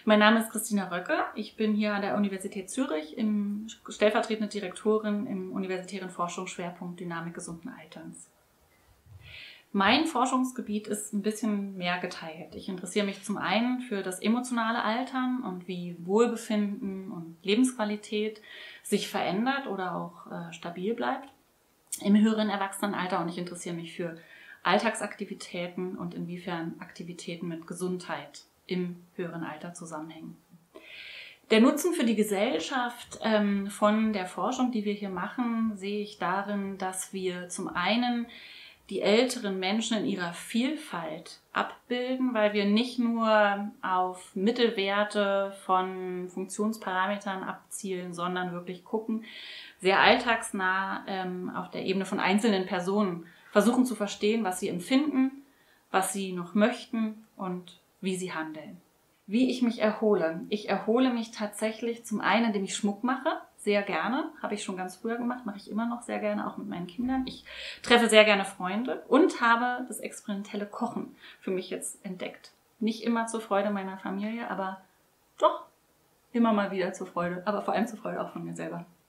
Mein Name ist Christina Röcke. Ich bin hier an der Universität Zürich stellvertretende Direktorin im universitären Forschungsschwerpunkt Dynamik gesunden Alterns. Mein Forschungsgebiet ist ein bisschen mehr geteilt. Ich interessiere mich zum einen für das emotionale Altern und wie Wohlbefinden und Lebensqualität sich verändert oder auch stabil bleibt im höheren Erwachsenenalter, und ich interessiere mich für Alltagsaktivitäten und inwiefern Aktivitäten mit Gesundheit im höheren Alter zusammenhängen. Der Nutzen für die Gesellschaft von der Forschung, die wir hier machen, sehe ich darin, dass wir zum einen die älteren Menschen in ihrer Vielfalt abbilden, weil wir nicht nur auf Mittelwerte von Funktionsparametern abzielen, sondern wirklich gucken, sehr alltagsnah auf der Ebene von einzelnen Personen versuchen zu verstehen, was sie empfinden, was sie noch möchten und wie sie handeln. Wie ich mich erhole. Ich erhole mich tatsächlich zum einen, indem ich Schmuck mache. Sehr gerne. Habe ich schon ganz früher gemacht, mache ich immer noch sehr gerne, auch mit meinen Kindern. Ich treffe sehr gerne Freunde und habe das experimentelle Kochen für mich jetzt entdeckt. Nicht immer zur Freude meiner Familie, aber doch immer mal wieder zur Freude, aber vor allem zur Freude auch von mir selber.